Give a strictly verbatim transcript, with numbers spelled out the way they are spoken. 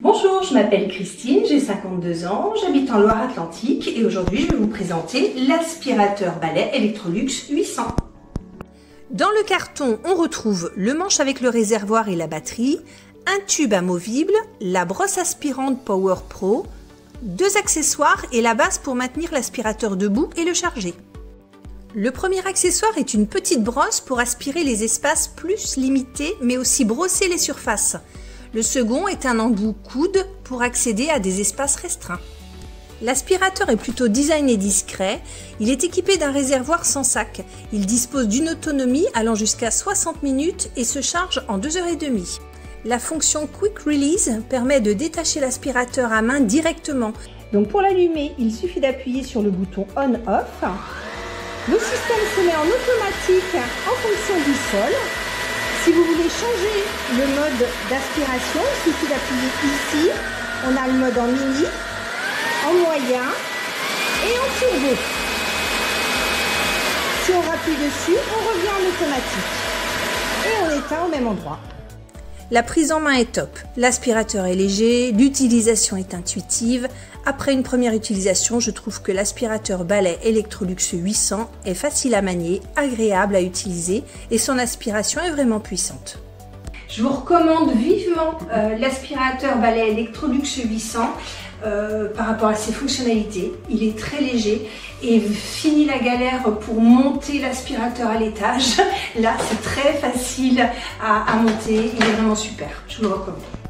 Bonjour, je m'appelle Christine, j'ai cinquante-deux ans, j'habite en Loire-Atlantique et aujourd'hui je vais vous présenter l'aspirateur balai Electrolux huit cents. Dans le carton, on retrouve le manche avec le réservoir et la batterie, un tube amovible, la brosse aspirante Power Pro, deux accessoires et la base pour maintenir l'aspirateur debout et le charger. Le premier accessoire est une petite brosse pour aspirer les espaces plus limités mais aussi brosser les surfaces. Le second est un embout coude pour accéder à des espaces restreints. L'aspirateur est plutôt designé discret, il est équipé d'un réservoir sans sac. Il dispose d'une autonomie allant jusqu'à soixante minutes et se charge en deux heures trente. La fonction Quick Release permet de détacher l'aspirateur à main directement. Donc pour l'allumer, il suffit d'appuyer sur le bouton On-Off. Le système se met en automatique en fonction du sol. Si vous voulez changer le mode d'aspiration, il suffit d'appuyer ici. On a le mode en mini, en moyen et en turbo. Si on rappuie dessus, on revient en automatique. Et on éteint au même endroit. La prise en main est top. L'aspirateur est léger, l'utilisation est intuitive. Après une première utilisation, je trouve que l'aspirateur balai Electrolux huit cents est facile à manier, agréable à utiliser et son aspiration est vraiment puissante. Je vous recommande vivement euh, l'aspirateur balai Electrolux huit cents euh, par rapport à ses fonctionnalités. Il est très léger et fini la galère pour monter l'aspirateur à l'étage. Là, c'est très facile à, à monter. Il est vraiment super. Je vous le recommande.